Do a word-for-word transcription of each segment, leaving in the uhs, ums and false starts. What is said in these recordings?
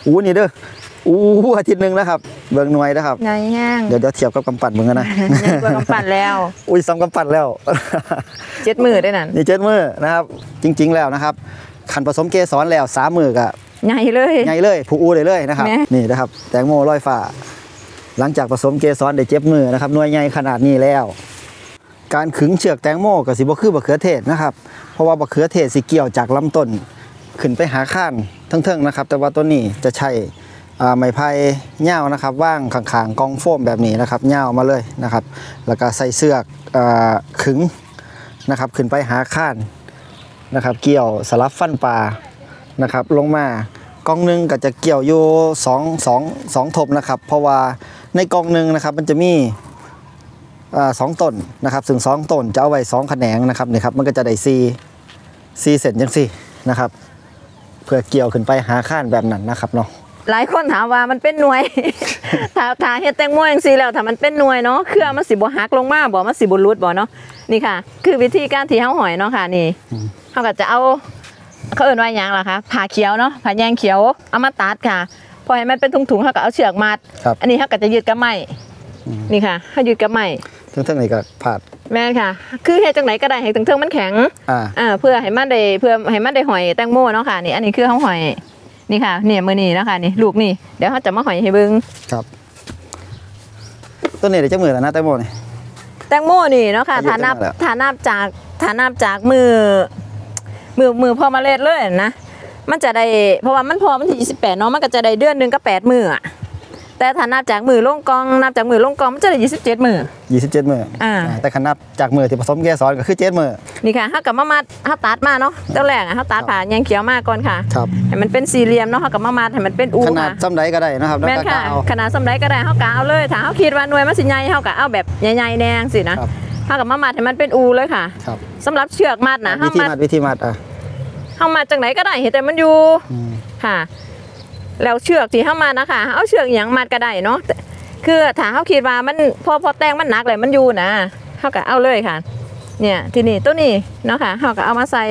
อู้นี่เด้ออู้อาทิตย์หนึ่งแล้วครับเบิ่งหน่วยนะครับไงแห้งเดี๋ยวเดี๋ยวเทียบกับกำปั่นเบิ่งกันนะไงกว่ากำปั่นแล้วอุ้ยซ้ำกำปั่นแล้วเจ็ดมือได้นั่นนี่เจ็ดมือนะครับจริงๆแล้วนะครับขันผสมเกสรแล้วสามมือกะใหญ่เลยใหญ่เลยผูอูเลยเลยนะครับนี่นะครับแตงโมลอยฟ้าหลังจากผสมเกสรได้เจ็บมือนะครับหน่วยใหญ่ขนาดนี้แล้วการขึงเชือกแตงโมกับสิบ่คือบักเขือเทศนะครับเพราะว่าบักเขือเทศสิเกี่ยวจากลำต้นขึ้นไปหาข้านทั้งๆนะครับแต่ว่าตัวนี้จะใช้ไม้ไผ่เง่านะครับว่างข้างๆกองโฟมแบบนี้นะครับเง่ามาเลยนะครับแล้วก็ใส่เสือกขึงนะครับขึ้นไปหาข้านนะครับเกี่ยวสลับฟันปลานะครับลงมากองหนึ่งก็จะเกี่ยวอยู่สองสองสองทบนะครับเพราะว่าในกองหนึ่งนะครับมันจะมีสองต้นนะครับซึ่งสองต้นจะเอาไว้สองแขนงนะครับนี่ครับมันก็จะได้ซีซีเซนจังซี่นะครับเพื่อเกี่ยวขึ้นไปหาข้านแบบนั้นนะครับเนาะหลายคนถามว่ามันเป็นหน่วยถ้าถ้าเฮ็ดแตงโมอย่างซี่แล้วถ้ามันเป็นหน่วยเนาะเครือมันสิบ่หักลงมาบ่มันสิบ่หลุดบ่เนาะนี่ค่ะคือวิธีการที่เฮาหอยเนาะค่ะนี่เฮาก็จะเอาเขาเอิ้นว่าหยังล่ะคะผ่าเขียวเนาะผ่าแยงเขียวเอามาตัดค่ะพอให้มันเป็นถุงๆเฮาก็เอาเชือกมัดอันนี้เฮาก็จะยึดกับไม้นี่ค่ะเฮายึดกับไม้ทั้งๆนี่ก็ผาดแม่ค่ะคือเฮ็ดจังไหนก็ได้ให้ถึงๆมันแข็งอ่าเพื่อให้มันได้เพื่อให้มันได้หอยแตงโมเนาะค่ะนี่อันนี้คือเฮาหอยนี่ค่ะเนี่ยมือนี่นะคะนี่ลูกนี่เดี๋ยวเขาจะมาหอยให้เบิ้งครับต้นนี้เดี๋ยวจะมือแล้วนะแตงโมนี่แตงโมนี่เนาะค่ะฐานับฐานับจากฐานับจากมือมือมือพอมาเล็ดเลยนะมันจะได้เพราะว่ามันพอมันที่ยี่สิบแปดเนาะมันก็จะได้เดือนหนึ่งก็แปดมือแต่ฐานับจากมือลงกองนับจากมือลงกองมันจะได้ยี่สิบเจ็ดมือยี่สิบเจ็ดมืออ่าแต่ขนับจากมือที่ผสมเกสรก็คือเจ็ดมือนี่ค่ะเขากับมามัดเขาตัดมาเนาะเจ้าแรกอ่ะเขาตัดผ่าแยงเขียวมาก่อนค่ะครับให้มันเป็นสี่เหลี่ยมเนาะเขากับมามัดให้มันเป็นอูขนาดซ้ำใดก็ได้นะครับแม่นค่ะขนาดซ้ำใดก็ได้เขากะเอาเลยถ้าเขาคิดว่าหน่วยมันสิใหญ่เขากะเอาแบบใหญ่ๆแดงสินะเขากับมามัดให้มันเป็นอูเลยค่ะสำหรับเชือกมัดนะวิธีมัดวิธีมัดอ่ะเขามัดจากไหนก็ได้เห็นแต่มันอยู่ค่ะแล้วเชือกที่เขามัดนะคะเอาเชือกอย่างมัดก็ได้เนาะคือถ้าเขาคิดว่ามันพอพอแตงมันหนักเลยมันอยู่นะเขาก็เอาเลยค่ะเนี่ยทีนี้ตัวนี้เนาะค่ะเขาก็เอามาใส่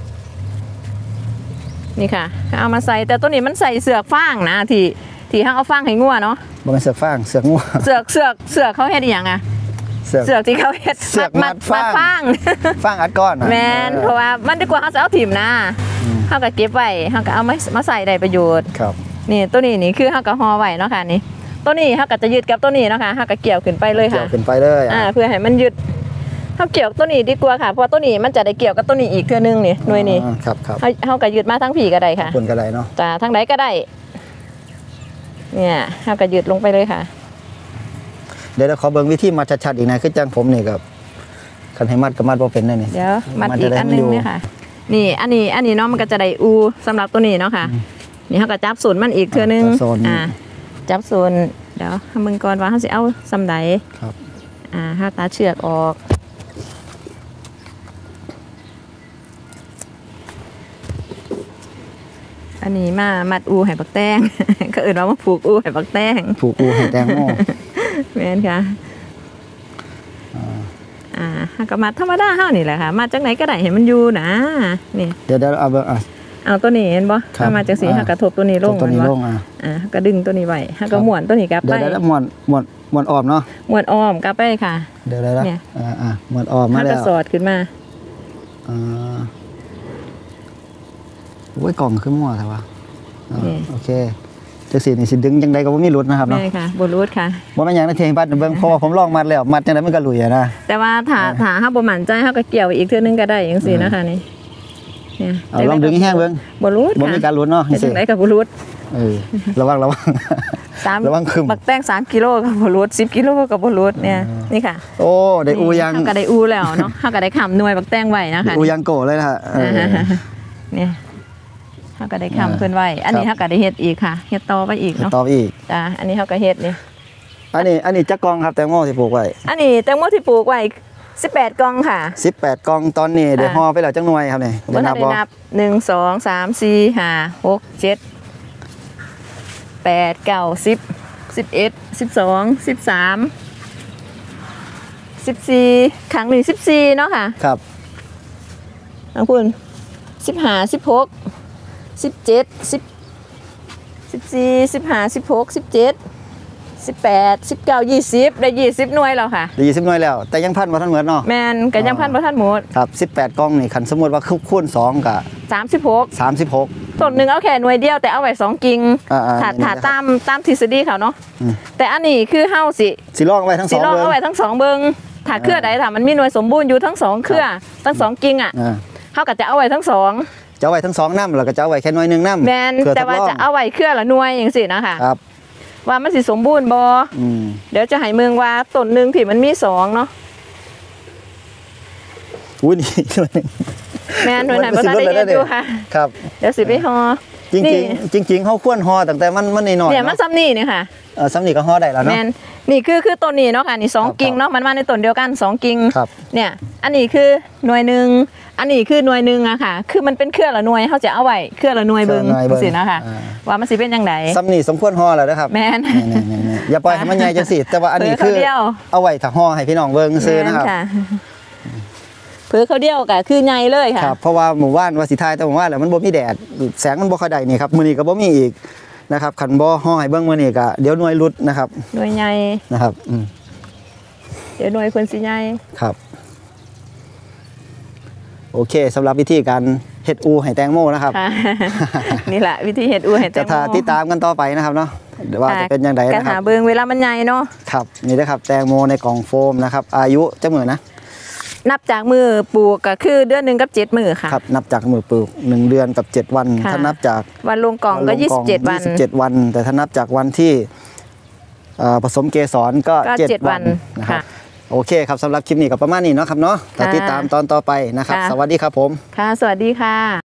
นี่ค่ะเอามาใส่แต่ตัวนี้มันใส่เสือกฟางนะที่ที่เขาเอาฟางให้งัวเนาะบ่เป็นเสือกฟางเสือกงัวเสือกเสือกเสือกเขาเฮ็ดอย่างอะเสือกที่เขาเฮ็ดเสือกมัดฟางฟางฟางอัดก้อนแมนเพราะว่ามันดีกว่าเขาจะเอาถิ่มนะเขาก็เก็บไว้เขาก็เอามามาใส่ได้ประโยชน์ครับนี่ตัวนี้นี่คือเขาก็ห่อไว้เนาะค่ะนี่ตัวนี้เขาก็จะยึดกับตัวนี้เนาะค่ะเขาก็เกี่ยวขึ้นไปเลยค่ะเกี่ยวขึ้นไปเลยอ่าเพื่อให้มันยึดเขาเกี่ยวตัวนี้ดีกว่าค่ะเพราะตัวนี้มันจะได้เกี่ยวกับตัวนี้อีกเทื่อนึงนี่หน่วยนี้ครับครับเขาก็ยึดมาทั้งผีก็ได้ค่ะคนก็ได้เนาะจ้าทั้งไหนก็ได้เนี่ยเขาก็ยึดลงไปเลยค่ะเดี๋ยวเราขอเบิ่งวิธีมัดชัดๆอีกนะคือจังผมนี่กับคันให้มัดกับมัดบ่เป็นนั่นนี่เดี๋ยวมัดอีกอันนึงเนี่ยค่ะนี่อันนี้อันนี้เนาะมันก็จะได้อูสำหรับตัวนี้เนาะค่ะนี่เขาก็จับส่วนมันอีกเทื่อนึงอ่าจับส่วนเดี๋ยวมึงก่อนว่าเขาสิเอาสำไดครับอ่าถ้าตาเชือกออกอันนี้มามัดอูให้ปักแตงก็อื่นว่ามาผูกอูให้ปักแตงผูกอูให้แตงโมแม่นค่ะอ่าฮักก็มัดธรรมดาเฮานี่แหละค่ะมาจากไหนก็ได้เห็นมันอยู่นะนี่เดี๋ยวเดี๋ยวเอาเบิ่งอ่ะเอาตัวนี้เห็นบ่ถ้ามาจากสีฮักกระทบตัวนี้ลงตัวนี้ลงอ่ะอ่าฮักก็ดึงตัวนี้ไว้ฮักก็ม้วนตัวนี้กลับไปเดี๋ยวเดี๋ยวม้วนม้วนม้วนอ้อมเนาะม้วนอ้อมกลับไปค่ะเดี๋ยวๆเนี่ยอ่าอ่าม้วนอ้อมมาแล้วฮักก็สอดขึ้นมาอ่าโอ้ยกล่องขึ้นมั่วแต่ว่าโอเคจังสีนี่สิดึงจังใดก็บ่มีรุดนะครับเนาะใช่ค่ะบ่รุดค่ะบ่แม่นหยังในเทงบัดเบิ่งเพราะว่าผมลองมัดแล้วมัดจังได๋มันก็หลุยอ่ะนะแต่ว่าถ้าถ้าเฮาบ่มั่นใจเฮาก็เกี่ยวอีกเทื่อนึงก็ได้จังซี่นะคะนี่เนี่ยเอาลองดึงแห้งเบิ่งบ่รุดบ่มีการรุดเนาะจังได๋ก็บ่รุดเออระวังระวังระวังคึมบักแตงสามกิโลก็บ่รุดสิบกิโลก็บ่รุดเนี่ยนี่ค่ะโอ้ได้อูยังเฮาก็ได้อูแล้วเนาะเฮาก็ได้ค้ำหน่วยบักแตงไว้นะคะอูยังโกเลยนะฮะเนี่ยเขาก็ได้คำเพื่อนไว้อันนี้เขาก็ได้เฮ็ดอีกค่ะเฮ็ดต่อไปอีกเนาะต่ออีกจ้าอันนี้เขาก็เฮ็ดนี่อันนี้อันนี้จักกองครับแตงโมที่ปลูกไว้อันนี้แตงโมที่ปลูกไว้สิบแปดกองค่ะสิบแปดกองตอนนี้เดี๋ยวห่อไปแล้วจังหน่วยครับนี่เดี๋ยวนับบ่หนึ่งสองสามสี่ห้าหกเจ็ดแปดเก้าสิบสิบเอ็ดสิบสองสิบสามสิบสี่ครั้งหนึ่งสิบสี่เนาะค่ะครับขอบคุณสิบห้าสิบหกสิบเจ็ดสิบสิบสี่สิบห้าสิบหกสิบเจ็ดสิบแปดสิบเก้ายี่สิบได้ยี่สิบหน่วยแล้วค่ะได้ยี่สิบหน่วยแล้วแต่ยังพันบ่ทันเหมือนเนาะแมนก็ยังพันบ่ทันหมดครับสิบแปดกล่องนี่คันสมมุติว่าคูณสองก็สามสิบหกสามสิบหกต้นหนึ่งเอาแค่หน่วยเดียวแต่เอาไว้สองกิ่งอ่าๆถ้านี่ถ้านะครับตามตามทฤษฎีเขาเนาะอืมแต่อันนี้คือเฮาสิสิลองไว้ทั้งสสิองลองเบิ่งเอาไว้ทั้งสองเบิงถ้าเครือใดถ้ามันมีหน่วยสมบูรณ์อยู่ทั้งสองเครือทั้งสองกิ่งอ่ะอ่าเฮาก็จะเอาไว้ทั้งสองจะเอาไว้ทั้งสองน้ำแล้วก็จะเอาไว้แค่หน่วยหนึงน้ำแมนเพื่อแต่ทดว่าลองจะเอาไว้เครือละหน่วยอย่างสินะคะครับว่ามันสิสมบูรณ์บ่อืมเดี๋ยวจะให้เมืองว่าต้นหนึ่งที่มันมีสองเนาะอุ้ยนี่หน่วยหนึงแม่นหน่วยไหนมับ่สิทันเบิได้ดแล้วเอ็ดอยู่เด้ค่ะครับเดี๋ยวสิไปฮอจริงนี่ๆจริงๆเขาควรห่อตั้งแต่มันมันน้อยๆเนี่ยมันเนาะซ้ำนี่เนี่ยค่ะเออสำนีก็ห่อได้แล้วแมเนาะนนี่คือคือต้นนี้เนาะค่ะนี่สองครับกิ่งเนาะมันมาในต้นเดียวกันสองกิ่งครับเนี่ยอันนี้คือหน่วยหนึ่งอันนี้คือหน่วยหนึ่งอะค่ะ คือมันเป็นเครือละหน่วยเขาจะเอาไว้เครือละหน่วยเบิงเครือละหน่วยเบิ่งสินะคะอ่าว่ามันสิเป็นยังไงสำนีสมควรห่อแล้วนะครับแมนนี่ๆๆๆอย่าปล่อยให้มันใหญ่จังสิแต่ว่าอันนี้เผลอคือเขาเดียวเอาไว้ถ้าห่อให้พี่น้องเบิ่งซื้อนะครับแม่เผือเขาเดียวก็คือใหญ่เลยค่ะครับเพราะว่าหมู่บ้านว่าสิทายแต่หมู่บ้านแล้วมันบ่มีแดดแสงมันบ่ค่อยได้นี่ครับมื้อนี้ก็บ่มีอีกนะครับคันบ่ห่อให้เบิ่งมื้อนี้ก็เดี๋ยวหน่วยหลุดนะครับหน่วยใหญ่นะครับอืมเดี๋ยวหน่วยเพิ่นสิใหญ่ครับโอเคสำหรับวิธีการเฮ็ดอูให้แตงโมนะครับค่ะ นี่แหละวิธีเฮ็ดอูให้แตจะงโมทาติดตามกันต่อไปนะครับเนาะเดี๋ยวว่าจะเป็นยังไงการนะคหารับเบิงเวลามันใหญ่เนาะครับนี่นะครับแตงโมในกล่องโฟมนะครับอายุจักมื้อนะนับจากมือปลูกก็คือเดือนหนึ่งกับเจ็ดมือค่ะครับนับจากมือปลูกหนึ่งเดือนกับเจ็ดวันค่ะถ้านับจากวันลงกล่องก็วันลยี่สิบเจ็ดวันยี่สิบเจ็ดวัน แต่ถ้านับจากวันที่เอ่อผสมเกสรก็ก็เจ็ดเจ็ดวัวันนนะครับค่ะโอเคครับสำหรับคลิปนี้ก็ประมาณนี้เนาะครับเนาะค่ะติดตามตอนต่อไปนะครับค่ะสวัสดีครับผมค่ะ สวัสดีค่ะ